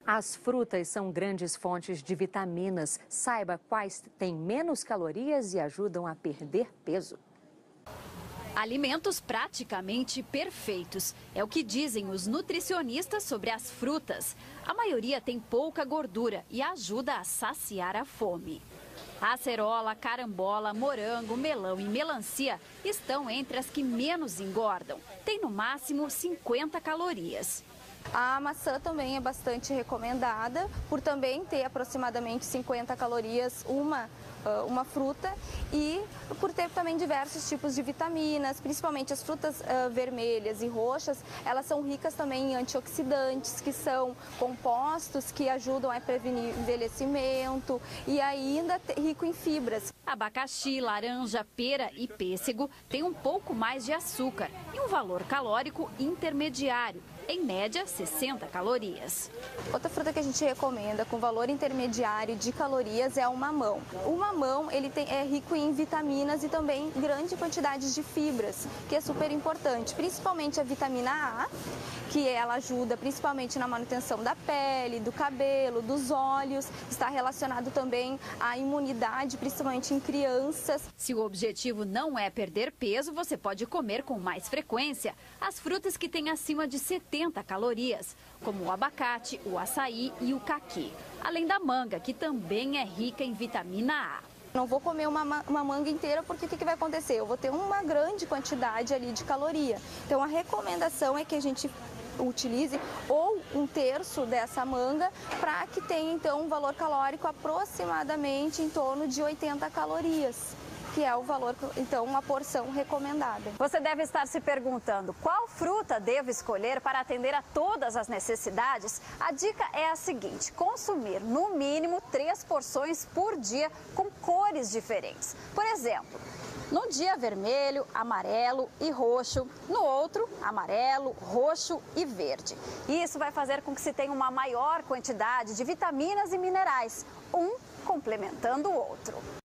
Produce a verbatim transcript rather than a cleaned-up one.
As frutas são grandes fontes de vitaminas. Saiba quais têm menos calorias e ajudam a perder peso. Alimentos praticamente perfeitos. É o que dizem os nutricionistas sobre as frutas. A maioria tem pouca gordura e ajuda a saciar a fome. Acerola, carambola, morango, melão e melancia estão entre as que menos engordam. Tem no máximo cinquenta calorias. A maçã também é bastante recomendada, por também ter aproximadamente cinquenta calorias uma, uma fruta e por ter também diversos tipos de vitaminas, principalmente as frutas uh, vermelhas e roxas, elas são ricas também em antioxidantes, que são compostos que ajudam a prevenir envelhecimento e ainda rico em fibras. Abacaxi, laranja, pera e pêssego têm um pouco mais de açúcar e um valor calórico intermediário, em média sessenta calorias. Outra fruta que a gente recomenda com valor intermediário de calorias é o mamão. O mamão ele tem, é rico em vitaminas e também grande quantidade de fibras, que é super importante, principalmente a vitamina A, que ela ajuda principalmente na manutenção da pele, do cabelo, dos olhos, está relacionado também à imunidade, principalmente em crianças. Se o objetivo não é perder peso, você pode comer com mais frequência as frutas que têm acima de setenta calorias, como o abacate, o açaí e o caqui, além da manga, que também é rica em vitamina A. Não vou comer uma, uma manga inteira porque o que, que vai acontecer? Eu vou ter uma grande quantidade ali de caloria. Então a recomendação é que a gente utilize ou um terço dessa manga para que tenha então um valor calórico aproximadamente em torno de oitenta calorias, que é o valor, então, uma porção recomendada. Você deve estar se perguntando qual fruta devo escolher para atender a todas as necessidades? A dica é a seguinte: consumir no mínimo três porções por dia com cores diferentes. Por exemplo, no dia vermelho, amarelo e roxo, no outro amarelo, roxo e verde. Isso vai fazer com que se tenha uma maior quantidade de vitaminas e minerais, um complementando o outro.